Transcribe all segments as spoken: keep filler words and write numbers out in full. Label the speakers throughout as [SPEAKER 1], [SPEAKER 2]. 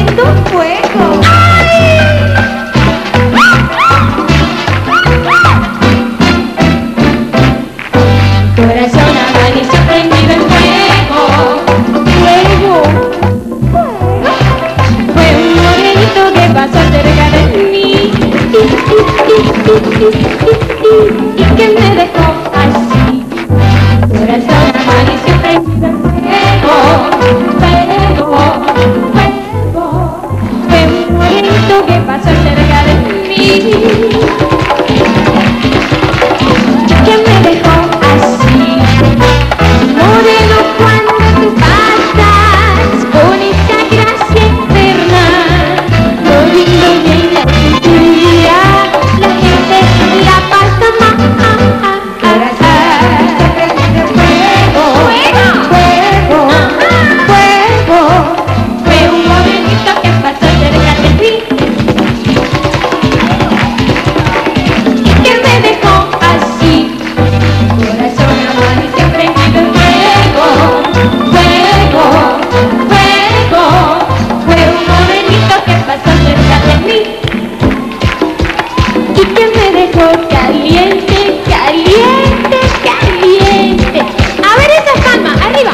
[SPEAKER 1] prendiendo fuego. Corazón amaneció prendido en fuego. Fuego, fuego. Fue un morenito que pasó cerca de mí y que me dejó así. Corazón amaneció prendido en fuego. Fuego, fuego. Fue un morenito que pasó cerca de mí que me dejó así. Moreno, cuando tú pasas con esa gracia infernal, moviendo bien la cintura, la gente la pasa mal. Corazón prendido fuego, fuego, fuego. Fue un morenito que pasó cerca de mí y que me dejó así. Corazón amaneció prendido en fuego, fuego, fuego. Fue un morenito que pasó cerca de mí y que me dejó caliente, caliente, caliente. A ver esas palmas, arriba.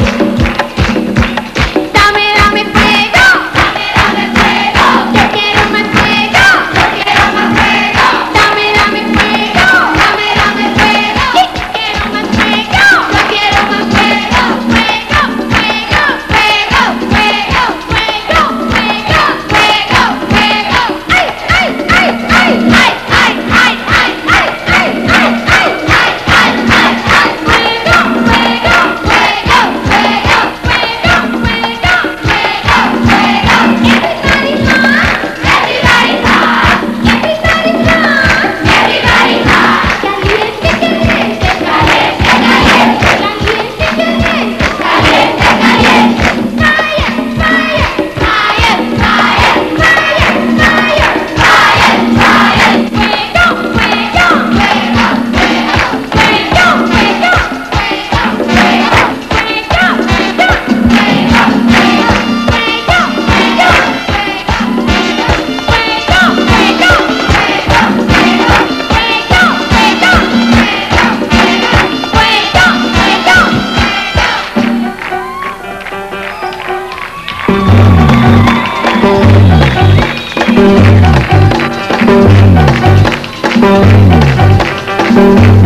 [SPEAKER 1] Dame, dame fuego, dame, dame fuego. Yo quiero más fuego, yo quiero más fuego. Dame, dame fuego, dame, dame fuego. Yo quiero más fuego, yo quiero más fuego. Fuego, fuego, fuego, fuego, fuego, fuego, fuego, fuego. Ay, ay, ay, ay, ay, ay, ay, ay, ay, ay, ay, ay, ay, ay, ay, ay. Fuego, fuego, fuego, fuego, fuego, fuego, fuego, fuego. Everybody's hot, everybody's hot, everybody's hot, everybody's hot. Caliente, caliente, caliente, caliente, caliente, caliente, caliente, caliente. Fire, fire, fire, fire, fire, fire, fire, fire. Fuego, fuego, fuego, fuego, fuego, fuego, fuego, fuego, fuego, fuego, fuego, fuego, fuego, fuego.